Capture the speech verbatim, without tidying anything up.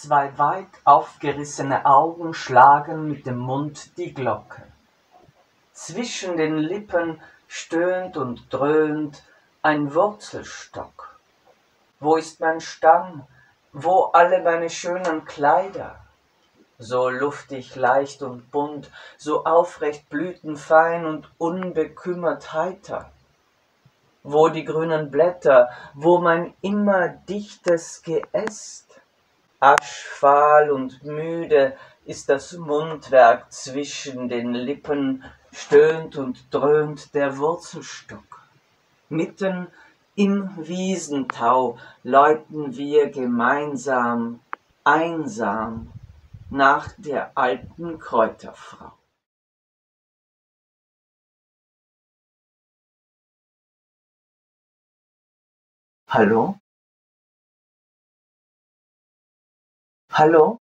Zwei weit aufgerissene Augen schlagen mit dem Mund die Glocke. Zwischen den Lippen stöhnt und dröhnt ein Wurzelstock. Wo ist mein Stamm? Wo alle meine schönen Kleider? So luftig, leicht und bunt, so aufrecht blütenfein und unbekümmert heiter. Wo die grünen Blätter, wo mein immer dichtes Geäst? Aschfahl und müde ist das Mundwerk zwischen den Lippen, stöhnt und dröhnt der Wurzelstock. Mitten im Wiesentau läuten wir gemeinsam, einsam, nach der alten Kräuterfrau. Hallo? Hallo?